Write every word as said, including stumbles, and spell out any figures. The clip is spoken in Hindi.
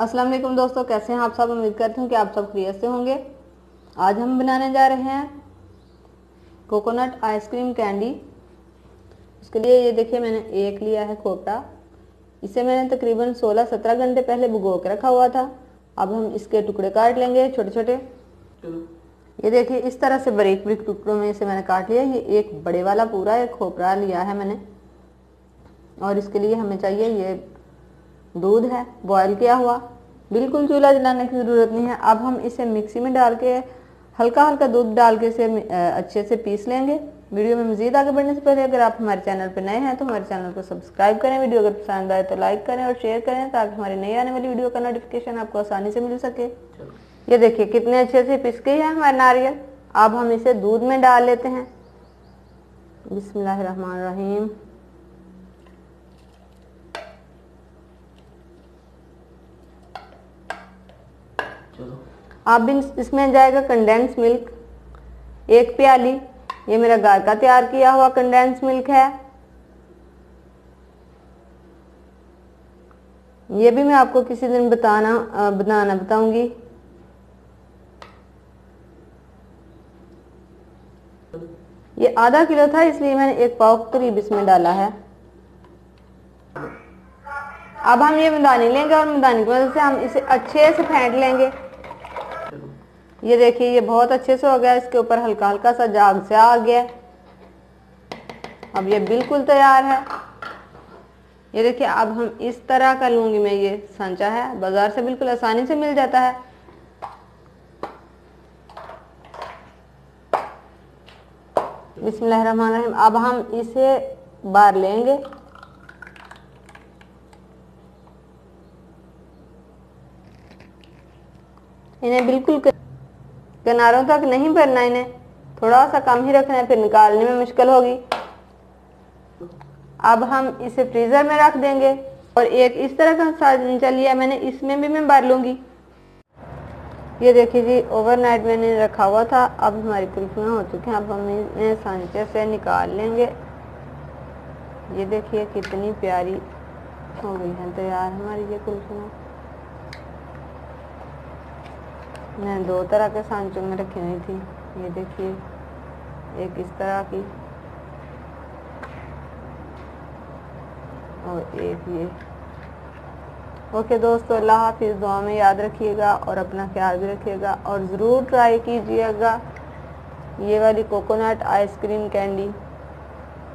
अस्सलाम वालेकुम दोस्तों, कैसे हैं आप सब। उम्मीद करती हूँ कि आप सब खैरियत से होंगे। आज हम बनाने जा रहे हैं कोकोनट आइसक्रीम कैंडी। उसके लिए ये देखिए, मैंने एक लिया है खोपरा। इसे मैंने तकरीबन सोलह सत्रह घंटे पहले भिगो के रखा हुआ था। अब हम इसके टुकड़े काट लेंगे छोटे छोटे। ये देखिए, इस तरह से बारीक बारीक टुकड़ों में इसे मैंने काट लिया। ये एक बड़े वाला पूरा एक खोपरा लिया है मैंने। और इसके लिए हमें चाहिए ये दूध है बॉयल किया हुआ। बिल्कुल चूल्हा जलाने की ज़रूरत नहीं है। अब हम इसे मिक्सी में डाल के हल्का हल्का दूध डाल के इसे अच्छे से पीस लेंगे। वीडियो में मज़ीद आगे बढ़ने से पहले अगर आप हमारे चैनल पर नए हैं तो हमारे चैनल को सब्सक्राइब करें। वीडियो अगर पसंद आए तो लाइक करें और शेयर करें ताकि हमारी नई आने वाली वीडियो का नोटिफिकेशन आपको आसानी से मिल सके। ये देखिए कितने अच्छे से पिस गई है हमारे नारियल। अब हम इसे दूध में डाल लेते हैं। बिस्मिल्लाहिर्रहमानिर्रहीम। अब इसमें जाएगा कंडेंस मिल्क एक प्याली। ये मेरा घर का तैयार किया हुआ कंडेंस मिल्क है। ये भी मैं आपको किसी दिन बताना बनाना बताऊंगी। ये आधा किलो था इसलिए मैंने एक पाव करीब इसमें डाला है। अब हम ये मदानी लेंगे और मदानी की मदद से हम इसे अच्छे से फेंट लेंगे। ये देखिए, ये बहुत अच्छे से हो गया। इसके ऊपर हल्का हल्का सा जाग से आ गया। अब ये बिल्कुल तैयार है। ये देखिए, अब हम इस तरह का लूंगी मैं। ये सांचा है, बाजार से बिल्कुल आसानी से मिल जाता है। बिस्मिल्लाहिर्रहमानिर्रहीम। अब हम इसे बार लेंगे। इन्हें बिल्कुल किनारों तक नहीं भरना, इन्हें थोड़ा सा कम ही रखना है, फिर निकालने में मुश्किल होगी। अब हम इसे फ्रीजर में रख देंगे। और एक इस तरह का सांचा लिया मैंने, इसमें भी मैं भर लूंगी। ये देखिए जी, ओवरनाइट मैंने रखा हुआ था। अब हमारी कुल्फियाँ हो चुकी हैं। अब हम इन्हें सांचे से निकाल लेंगे। ये देखिए कितनी प्यारी हो गई है तैयार हमारी ये कुल्फियाँ। मैंने दो तरह के सांचों में रखी हुई थी। ये देखिए, एक इस तरह की और एक ये। ओके दोस्तों, अल्लाह हाफिज़। दुआ में याद रखिएगा और अपना ख्याल भी रखिएगा और ज़रूर ट्राई कीजिएगा ये वाली कोकोनट आइसक्रीम कैंडी।